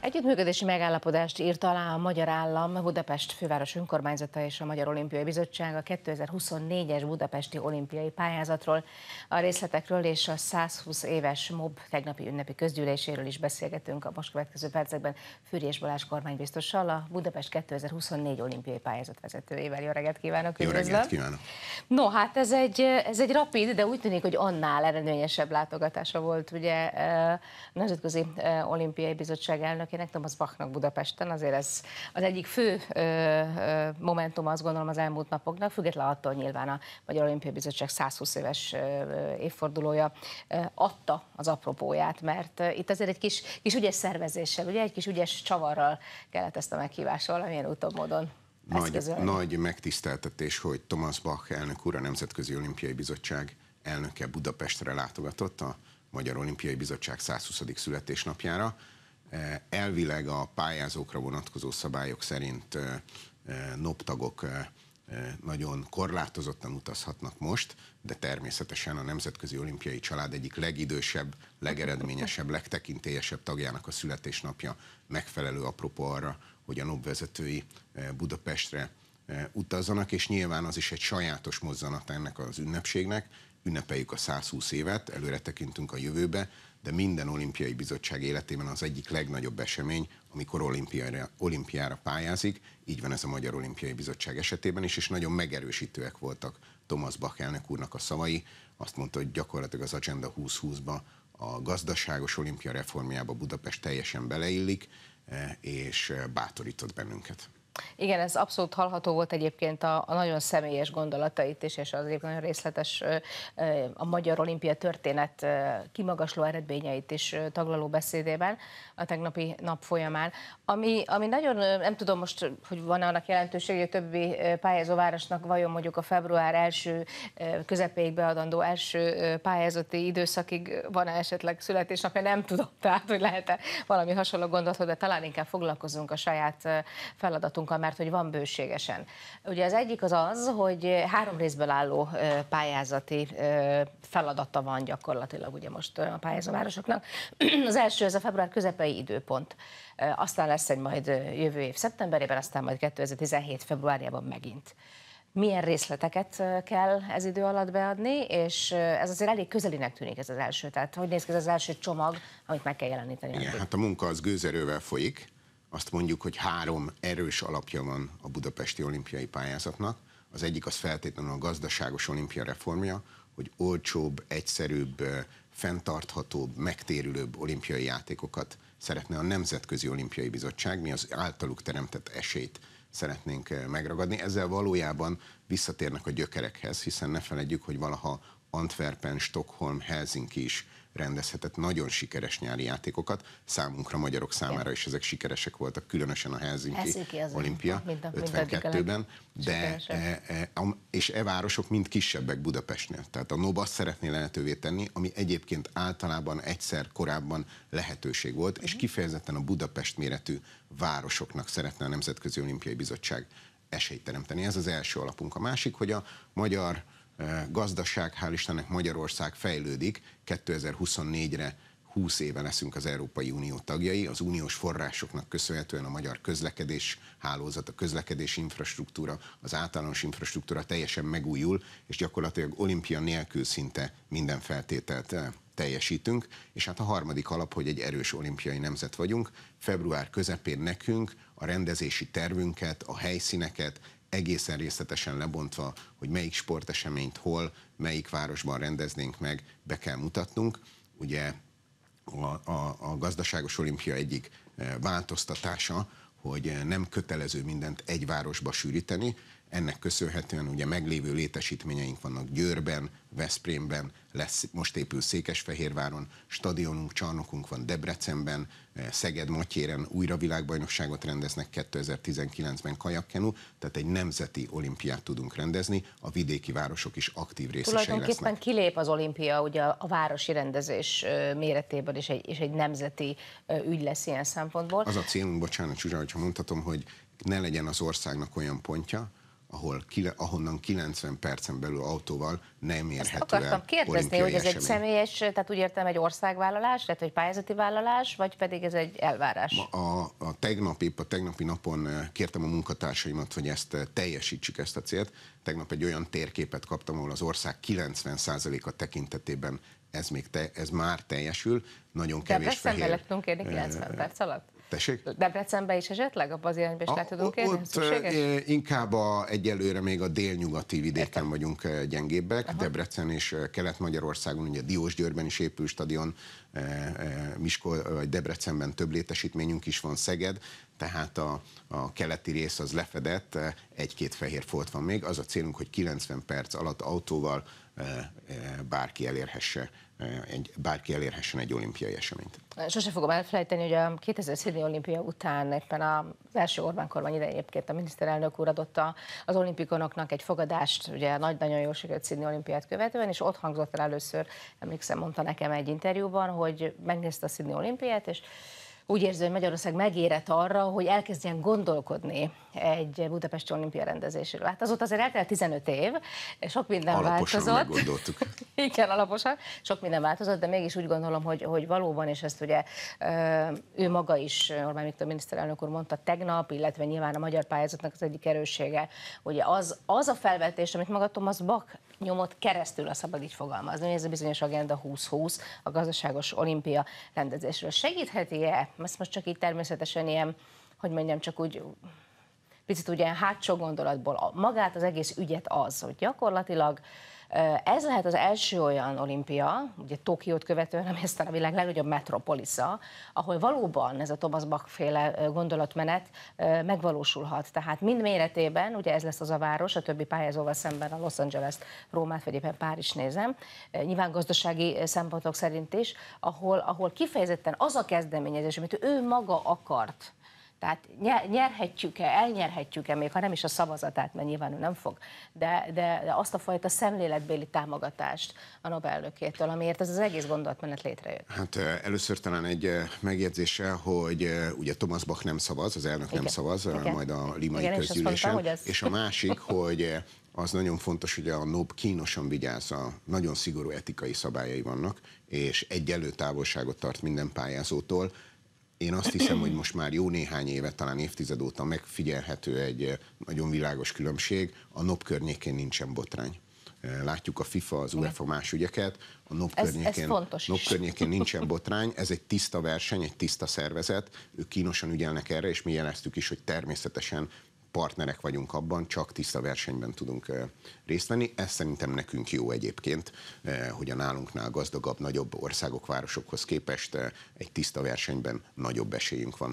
Együttműködési megállapodást írt alá a magyar állam, Budapest főváros önkormányzata és a Magyar Olimpiai Bizottság a 2024-es budapesti olimpiai pályázatról. A részletekről és a 120 éves MOB tegnapi ünnepi közgyűléséről is beszélgetünk a most következő percekben Füriyes Balázs kormánybiztossal, a Budapest 2024 olimpiai pályázat vezetőjével. Jó reggelt kívánok! Jó reggelt kívánok! No, hát ez egy rapid, de úgy tűnik, hogy annál eredményesebb látogatása volt ugye a Nemzetközi Olimpiai Bizottság elnökének, Thomas Bachnak Budapesten. Azért ez az egyik fő momentum, azt gondolom, az elmúlt napoknak, függetlenül attól nyilván a Magyar Olimpiai Bizottság 120 éves évfordulója adta az apropóját, mert itt azért egy kis ügyes szervezéssel, ugye egy kis ügyes csavarral kellett ezt a meghívást valamilyen úton, módon nagy megtiszteltetés, hogy Thomas Bach elnök úr, a Nemzetközi Olimpiai Bizottság elnöke Budapestre látogatott a Magyar Olimpiai Bizottság 120. születésnapjára. Elvileg a pályázókra vonatkozó szabályok szerint NOB tagok nagyon korlátozottan utazhatnak most, de természetesen a Nemzetközi Olimpiai Család egyik legidősebb, legeredményesebb, legtekintélyesebb tagjának a születésnapja megfelelő apropó arra, hogy a NOB vezetői Budapestre utazzanak, és nyilván az is egy sajátos mozzanat ennek az ünnepségnek. Ünnepeljük a 120 évet, előre tekintünk a jövőbe, de minden olimpiai bizottság életében az egyik legnagyobb esemény, amikor olimpiára pályázik. Így van ez a Magyar Olimpiai Bizottság esetében is, és nagyon megerősítőek voltak Thomas Bach elnök úrnak a szavai. Azt mondta, hogy gyakorlatilag az Agenda 2020-ba, a gazdaságos olimpia reformjába Budapest teljesen beleillik, és bátorított bennünket. Igen, ez abszolút hallható volt egyébként a nagyon személyes gondolatait is, és az egyébként nagyon részletes a magyar olimpia történet kimagasló eredményeit is taglaló beszédében a tegnapi nap folyamán. Ami nagyon, nem tudom most, hogy van-e annak jelentőség, hogy a többi pályázóvárosnak vajon mondjuk a február első közepéig beadandó első pályázati időszakig van-e esetleg születésnapja, nem tudom, tehát hogy lehet-e valami hasonló gondolat, de talán inkább foglalkozunk a saját feladatunkkal, mert hogy van bőségesen. Ugye az egyik az, hogy 3 részből álló pályázati feladata van gyakorlatilag ugye most a pályázóvárosoknak. Az első, ez a február közepei időpont. Aztán lesz egy majd jövő év szeptemberében, aztán majd 2017 februárjában megint. Milyen részleteket kell ez idő alatt beadni, és ez azért elég közelinek tűnik ez az első. Tehát hogy néz ki ez az első csomag, amit meg kell jeleníteni? Igen, hát a munka az gőzerővel folyik. Azt mondjuk, hogy 3 erős alapja van a budapesti olimpiai pályázatnak. Az egyik az feltétlenül a gazdaságos olimpia reformja, hogy olcsóbb, egyszerűbb, fenntarthatóbb, megtérülőbb olimpiai játékokat szeretne a Nemzetközi Olimpiai Bizottság, mi az általuk teremtett esélyt szeretnénk megragadni. Ezzel valójában visszatérnek a gyökerekhez, hiszen ne feledjük, hogy valaha Antwerpen, Stockholm, Helsinki is rendezhetett nagyon sikeres nyári játékokat. Számunkra, magyarok számára is ezek sikeresek voltak, különösen a Helsinki olimpia 52-ben. És városok mind kisebbek Budapestnél. Tehát a NOB azt szeretné lehetővé tenni, ami egyébként általában egyszer korábban lehetőség volt, és kifejezetten a Budapest méretű városoknak szeretne a Nemzetközi Olimpiai Bizottság esélyt teremteni. Ez az első alapunk. A másik, hogy a magyar gazdaság, hál' Istennek Magyarország fejlődik, 2024-re 20 éve leszünk az Európai Unió tagjai, az uniós forrásoknak köszönhetően a magyar közlekedés hálózat, a közlekedési infrastruktúra, az általános infrastruktúra teljesen megújul, és gyakorlatilag olimpia nélkül szinte minden feltételt teljesítünk, és hát a harmadik alap, hogy egy erős olimpiai nemzet vagyunk. Február közepén nekünk a rendezési tervünket, a helyszíneket, egészen részletesen lebontva, hogy melyik sporteseményt hol, melyik városban rendeznénk meg, be kell mutatnunk. Ugye a gazdaságos olimpia egyik változtatása, hogy nem kötelező mindent egy városba sűríteni, ennek köszönhetően ugye meglévő létesítményeink vannak Győrben, Veszprémben, most épül Székesfehérváron, stadionunk, csarnokunk van Debrecenben, Szeged-Matyéren újra világbajnokságot rendeznek 2019-ben kajakkenu, tehát egy nemzeti olimpiát tudunk rendezni, a vidéki városok is aktív részesei lesznek. Tulajdonképpen kilép az olimpia ugye a városi rendezés méretében, és egy nemzeti ügy lesz ilyen szempontból. Az a célunk, bocsánat Zsuzsa, hogyha mondhatom, hogy ne legyen az országnak olyan pontja, ahonnan 90 percen belül autóval nem érhető el. Ezt akartam kérdezni, hogy ez egy személyes, tehát úgy értem egy országvállalás, tehát egy pályázati vállalás, vagy pedig ez egy elvárás? A tegnapi napon kértem a munkatársaimat, hogy ezt teljesítsük, ezt a célt. Tegnap egy olyan térképet kaptam, ahol az ország 90%-a tekintetében ez már teljesül. Nagyon kevés fehér. Debrecenben le tudunk érni 90 perc alatt? Tessék? Debrecenben is esetleg? Abban az irányban is le tudunk érni? Ott inkább egyelőre még a délnyugati vidéken vagyunk gyengébbek. Aha. Debrecen és Kelet-Magyarországon, ugye Diósgyőrben is épül stadion, vagy Debrecenben több létesítményünk is van, Szeged, tehát a keleti rész az lefedett, egy-két fehér folt van még. Az a célunk, hogy 90 perc alatt autóval bárki elérhessen egy olimpiai eseményt. Sose fogom elfelejteni, hogy a 2000 Sydney olimpia után éppen az első Orbán kormány idején egyébként a miniszterelnök úr adott az olimpikonoknak egy fogadást, ugye nagyon jól sikerült Sydney olimpiát követően, és ott hangzott el először, emlékszem, mondta nekem egy interjúban, hogy megnézte a Sydney olimpiát, és úgy érzi, hogy Magyarország megérett arra, hogy elkezdjen gondolkodni egy budapesti olimpia rendezéséről. Hát azóta azért eltelt 15 év, sok minden alaposan változott. Meggondoltuk. Igen, alaposan. Sok minden változott, de mégis úgy gondolom, hogy valóban, és ezt ugye ő maga is, Orbán Viktor miniszterelnök úr mondta tegnap, illetve nyilván a magyar pályázatnak az egyik erőssége, hogy az a felvetés, amit maga Thomas Bach nyomott keresztül, a szabad így fogalmazni, hogy ez a bizonyos Agenda 2020, a gazdaságos olimpia rendezésről. Segítheti-e? Ezt most csak így természetesen ilyen, hogy mondjam, csak úgy picit ugye hátsó gondolatból magát az egész ügyet az, hogy gyakorlatilag ez lehet az első olyan olimpia, ugye Tokiót követően, ami aztán a világ legnagyobb metropolisza, ahol valóban ez a Thomas Bach-féle gondolatmenet megvalósulhat. Tehát mind méretében, ugye ez lesz az a város, a többi pályázóval szemben a Los Angeles-t, Rómát, vagy éppen Párizs nézem, nyilván gazdasági szempontok szerint is, ahol kifejezetten az a kezdeményezés, amit ő maga akart, tehát nyerhetjük-e, elnyerhetjük-e, még ha nem is a szavazatát, mert nyilván ő nem fog, de azt a fajta szemléletbéli támogatást a Nobel-elnökétől, amiért ez az egész gondolatmenet létrejött. Hát először talán egy megjegyzéssel, hogy ugye Thomas Bach nem szavaz, az elnök nem szavaz, majd a limai közgyűlésen, és a másik, hogy az nagyon fontos, hogy a NOB kínosan vigyázza, nagyon szigorú etikai szabályai vannak, és egyenlő távolságot tart minden pályázótól. Én azt hiszem, hogy most már jó néhány éve, talán évtized óta megfigyelhető egy nagyon világos különbség. A NOB környékén nincsen botrány. Látjuk a FIFA, az UEFA más ügyeket, a NOB környékén nincsen botrány, ez egy tiszta verseny, egy tiszta szervezet, ők kínosan ügyelnek erre, és mi jeleztük is, hogy természetesen partnerek vagyunk abban, csak tiszta versenyben tudunk részt venni. Ez szerintem nekünk jó egyébként, hogy a nálunknál gazdagabb, nagyobb országok, városokhoz képest egy tiszta versenyben nagyobb esélyünk van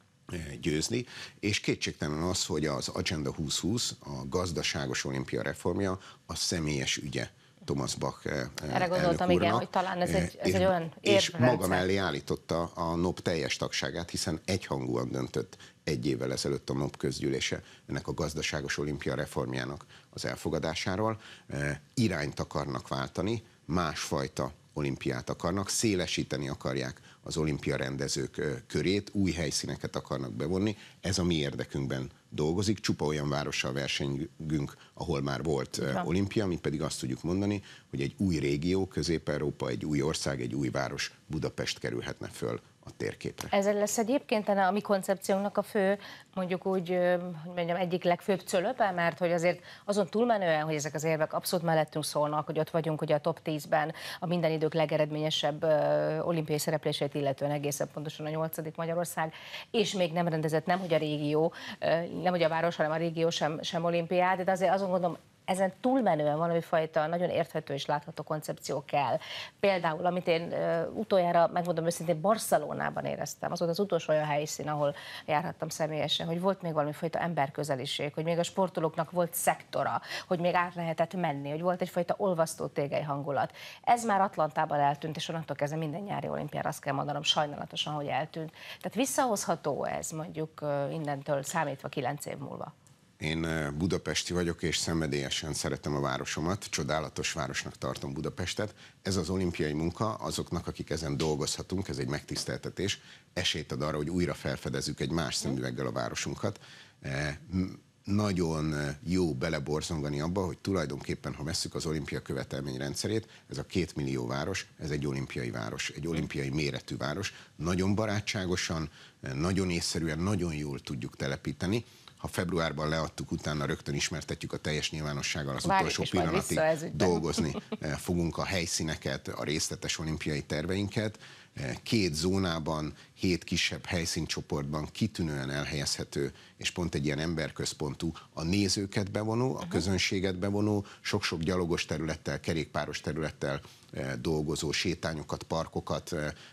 győzni, és kétségtelen az, hogy az Agenda 2020, a gazdaságos olimpia reformja, a személyes ügye Thomas Bach erre gondoltam, igen, hogy talán ez egy olyan és maga mellé állította a NOB teljes tagságát, hiszen egyhangúan döntött egy évvel ezelőtt a NOB közgyűlése ennek a gazdaságos olimpia reformjának az elfogadásáról. Irányt akarnak váltani, másfajta olimpiát akarnak, szélesíteni akarják az olimpia rendezők körét, új helyszíneket akarnak bevonni. Ez a mi érdekünkben dolgozik, csupa olyan várossal versenyünk, ahol már volt olimpia, mi pedig azt tudjuk mondani, hogy egy új régió, Közép-Európa, egy új ország, egy új város, Budapest kerülhetne föl a térképre. Ezzel lesz egyébként a mi koncepciónknak a fő, mondjuk úgy, hogy mondjam, egyik legfőbb cölöpe, mert hogy azért azon túlmenően, hogy ezek az érvek abszolút mellettünk szólnak, hogy ott vagyunk ugye a top 10-ben, a minden idők legeredményesebb olimpiai szereplését illetően egészen pontosan a 8. Magyarország, és még nem rendezett, nem hogy a régió, nem hogy a város, hanem a régió sem olimpiát, de azért azon gondolom, ezen túlmenően valami fajta nagyon érthető és látható koncepció kell. Például, amit én utoljára, megmondom őszintén, Barcelonában éreztem, az volt az utolsó olyan helyszín, ahol járhattam személyesen, hogy volt még valami fajta emberközeliség, hogy még a sportolóknak volt szektora, hogy még át lehetett menni, hogy volt egyfajta olvasztó tégely hangulat. Ez már Atlantában eltűnt, és onnantól kezdve minden nyári olimpiára azt kell mondanom sajnálatosan, hogy eltűnt. Tehát visszahozható ez mondjuk innentől számítva 9 év múlva. Én budapesti vagyok, és szenvedélyesen szeretem a városomat, csodálatos városnak tartom Budapestet. Ez az olimpiai munka azoknak, akik ezen dolgozhatunk, ez egy megtiszteltetés, esélyt ad arra, hogy újra felfedezzük egy más szemüveggel a városunkat. nagyon jó beleborzongani abba, hogy tulajdonképpen, ha vesszük az olimpia követelményrendszerét, ez a 2 millió város, ez egy olimpiai város, egy olimpiai méretű város. Nagyon barátságosan, nagyon észszerűen, nagyon jól tudjuk telepíteni. Ha februárban leadtuk, utána rögtön ismertetjük a teljes nyilvánossággal, az utolsó pillanatig dolgozni fogunk a helyszíneket, a részletes olimpiai terveinket. 2 zónában, 7 kisebb helyszíncsoportban kitűnően elhelyezhető, és pont egy ilyen emberközpontú, a nézőket bevonó, a közönséget bevonó, sok-sok gyalogos területtel, kerékpáros területtel dolgozó sétányokat, parkokat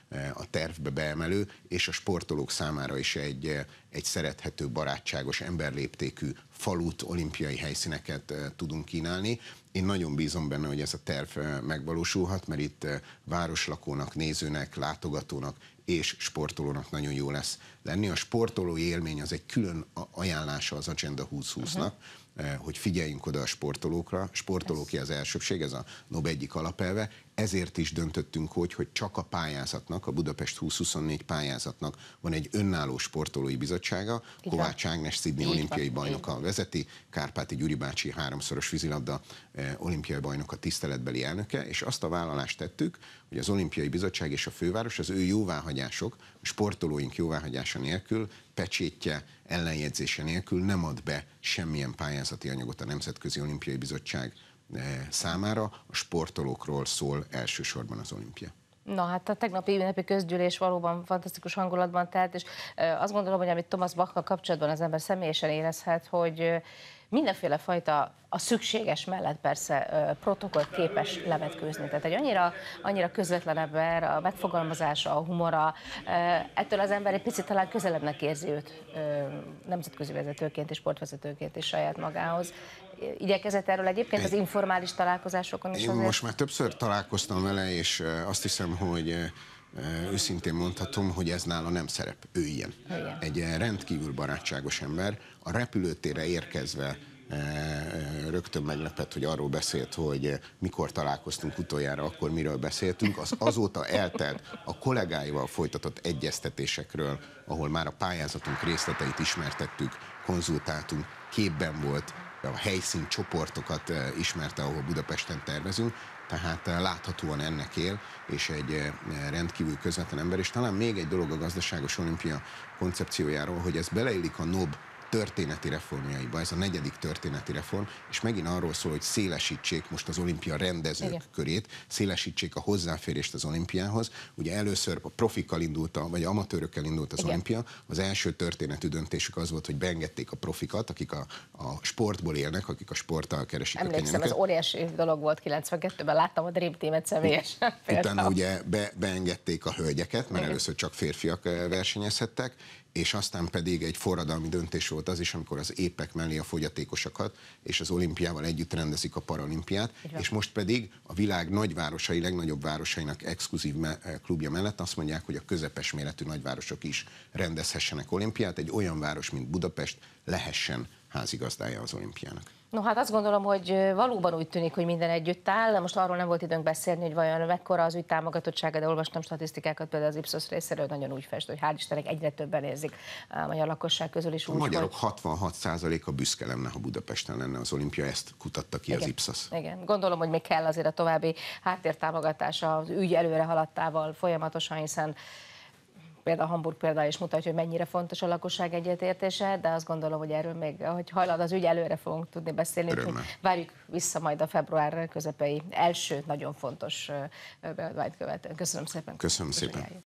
a tervbe beemelő, és a sportolók számára is egy szerethető, barátságos, emberléptékű falut, olimpiai helyszíneket tudunk kínálni. Én nagyon bízom benne, hogy ez a terv megvalósulhat, mert itt városlakónak, nézőnek, látogatónak és sportolónak nagyon jó lesz lenni. A sportolói élmény az egy külön ajánlása az Agenda 2020-nak, hogy figyeljünk oda a sportolókra. Sportolóké az elsőbség, ez a NOB egyik alapelve. Ezért is döntöttünk, hogy csak a pályázatnak, a Budapest 2024 pályázatnak van egy önálló sportolói bizottsága. Kovács Ágnes Sydney olimpiai bajnoka vezeti, Kárpáti Gyuri bácsi 3-szoros vízilabda olimpiai bajnoka tiszteletbeli elnöke, és azt a vállalást tettük, hogy az olimpiai bizottság és a főváros az ő jóváhagyások, a sportolóink jóváhagyása nélkül, pecsétje, ellenjegyzése nélkül nem ad be semmilyen pályázati anyagot a Nemzetközi Olimpiai Bizottság számára. A sportolókról szól elsősorban az olimpia. Na hát a tegnapi ünnepi közgyűlés valóban fantasztikus hangulatban telt, és azt gondolom, hogy amit Thomas Bakkal kapcsolatban az ember személyesen érezhet, hogy mindenféle fajta a szükséges mellett persze protokollt képes levetkőzni. Tehát egy annyira közvetlen ember, a megfogalmazása, a humora, ettől az ember egy picit talán közelebbnek érzi őt nemzetközi vezetőként és sportvezetőként is saját magához. Igyekezett erről egyébként az informális találkozásokon is? Én most már többször találkoztam vele, és azt hiszem, hogy őszintén mondhatom, hogy ez nála nem szerep. Ő ilyen. Egy rendkívül barátságos ember. A repülőtérre érkezve rögtön meglepett, hogy arról beszélt, hogy mikor találkoztunk utoljára, akkor miről beszéltünk. Az azóta eltelt a kollégáival folytatott egyeztetésekről, ahol már a pályázatunk részleteit ismertettük, konzultáltunk, képben volt, a helyszín csoportokat ismerte, ahol Budapesten tervezünk, tehát láthatóan ennek él, és egy rendkívül közvetlen ember. És talán még egy dolog a gazdaságos olimpia koncepciójáról, hogy ez beleillik a NOB történeti reformjaiba, ez a 4. történeti reform, és megint arról szól, hogy szélesítsék most az olimpia rendezők körét, szélesítsék a hozzáférést az olimpiához. Ugye először a profikkal indult, vagy amatőrökkel indult az olimpia, az első történetű döntésük az volt, hogy beengedték a profikat, akik a sportból élnek, akik a sporttal keresik a kenyerüket. Emlékszem, ez óriási dolog volt 92-ben, láttam a Dream Team-et személyesen. Utána ugye beengedték a hölgyeket, mert először csak férfiak versenyezhettek, és aztán pedig egy forradalmi döntés volt az is, amikor az épek mellé a fogyatékosokat és az olimpiával együtt rendezik a paralimpiát, és most pedig a világ nagyvárosai, legnagyobb városainak exkluzív klubja mellett azt mondják, hogy a közepes méretű nagyvárosok is rendezhessenek olimpiát, egy olyan város, mint Budapest lehessen házigazdája az olimpiának. No hát azt gondolom, hogy valóban úgy tűnik, hogy minden együtt áll. Most arról nem volt időnk beszélni, hogy vajon mekkora az ügy támogatottsága, de olvastam statisztikákat például az Ipsos részéről, nagyon úgy fest, hogy hál' Istennek egyre többen érzik a magyar lakosság közül is. A magyarok 66%-a büszke lenne, ha Budapesten lenne az olimpia, ezt kutatta ki az Ipsos. Igen, gondolom, hogy még kell azért a további háttértámogatása az ügy előre haladtával folyamatosan, hiszen például Hamburg például is mutatja, hogy mennyire fontos a lakosság egyetértése, de azt gondolom, hogy erről még, ahogy hajlad az ügy, előre fogunk tudni beszélni. Várjuk vissza majd a február közepei első nagyon fontos beadványt követően. Köszönöm szépen. Köszönöm szépen.